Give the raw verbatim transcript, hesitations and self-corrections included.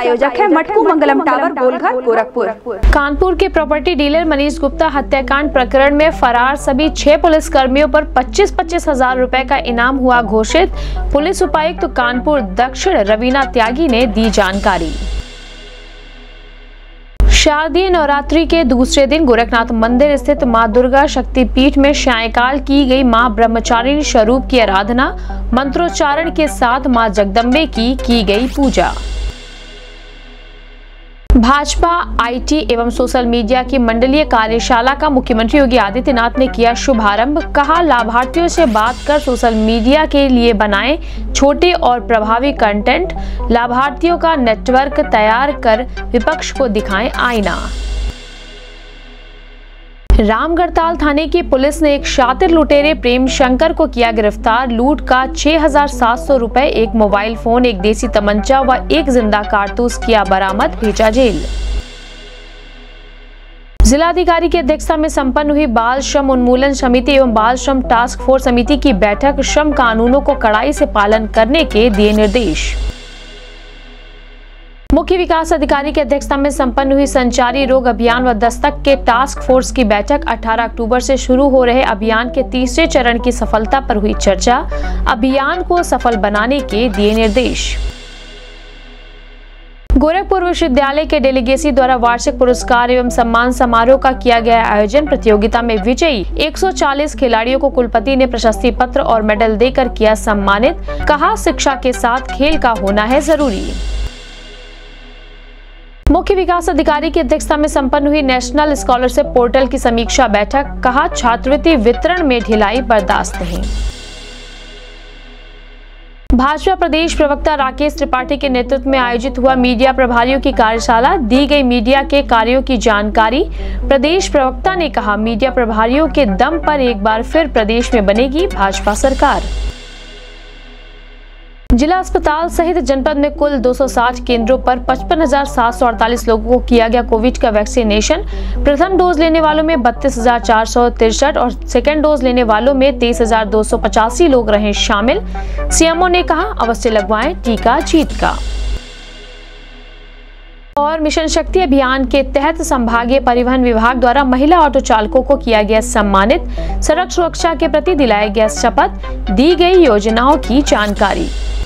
प्रायोजक है मटकू मंगलम टावर, गोलघर, गोरखपुर। कानपुर के प्रॉपर्टी डीलर मनीष गुप्ता हत्याकांड प्रकरण में फरार सभी छह पुलिस कर्मियों पर पच्चीस पच्चीस हजार रुपए का इनाम हुआ घोषित। पुलिस उपायुक्त कानपुर दक्षिण रवीना त्यागी ने दी जानकारी। शारदीय नवरात्रि के दूसरे दिन गोरखनाथ मंदिर स्थित मां दुर्गा शक्तिपीठ में सायंकाल की गई मां ब्रह्मचारिणी स्वरूप की आराधना, मंत्रोच्चारण के साथ मां जगदम्बे की की गई पूजा। भाजपा आईटी एवं सोशल मीडिया की मंडलीय कार्यशाला का मुख्यमंत्री योगी आदित्यनाथ ने किया शुभारंभ। कहा, लाभार्थियों से बात कर सोशल मीडिया के लिए बनाएं छोटे और प्रभावी कंटेंट, लाभार्थियों का नेटवर्क तैयार कर विपक्ष को दिखाएं आईना। रामगढ़ताल थाने की पुलिस ने एक शातिर लुटेरे प्रेम शंकर को किया गिरफ्तार। लूट का छह हजार सात सौ रुपए, एक मोबाइल फोन, एक देसी तमंचा व एक जिंदा कारतूस किया बरामद, भेजा जेल। जिलाधिकारी की अध्यक्षता में संपन्न हुई बाल श्रम उन्मूलन समिति एवं बाल श्रम टास्क फोर्स समिति की बैठक। श्रम कानूनों को कड़ाई से पालन करने के दिए निर्देश। मुख्य विकास अधिकारी की अध्यक्षता में संपन्न हुई संचारी रोग अभियान व दस्तक के टास्क फोर्स की बैठक। अठारह अक्टूबर से शुरू हो रहे अभियान के तीसरे चरण की सफलता पर हुई चर्चा। अभियान को सफल बनाने के दिए निर्देश। गोरखपुर विश्वविद्यालय के डेलीगेसी द्वारा वार्षिक पुरस्कार एवं सम्मान समारोह का किया गया आयोजन। प्रतियोगिता में विजयी एक सौ चालीस खिलाड़ियों को कुलपति ने प्रशस्ति पत्र और मेडल देकर किया सम्मानित। कहा, शिक्षा के साथ खेल का होना है जरूरी। मुख्य विकास अधिकारी की अध्यक्षता में संपन्न हुई नेशनल स्कॉलरशिप पोर्टल की समीक्षा बैठक। कहा, छात्रवृत्ति वितरण में ढिलाई बर्दाश्त नहीं। भाजपा प्रदेश प्रवक्ता राकेश त्रिपाठी के नेतृत्व में आयोजित हुआ मीडिया प्रभारियों की कार्यशाला। दी गई मीडिया के कार्यों की जानकारी। प्रदेश प्रवक्ता ने कहा, मीडिया प्रभारियों के दम पर एक बार फिर प्रदेश में बनेगी भाजपा सरकार। जिला अस्पताल सहित जनपद में कुल दो सौ साठ केंद्रों पर पचपन हजार सात सौ अड़तालीस लोगों को किया गया कोविड का वैक्सीनेशन। प्रथम डोज लेने वालों में बत्तीस हजार चार सौ तिरसठ और सेकेंड डोज लेने वालों में तेईस हजार दो सौ पचासी लोग रहे शामिल। सीएमओ ने कहा, अवश्य लगवाएं टीका जीत का। और मिशन शक्ति अभियान के तहत संभागीय परिवहन विभाग द्वारा महिला ऑटो चालकों को किया गया सम्मानित। सड़क सुरक्षा के प्रति दिलाया गया शपथ। दी गई योजनाओं की जानकारी।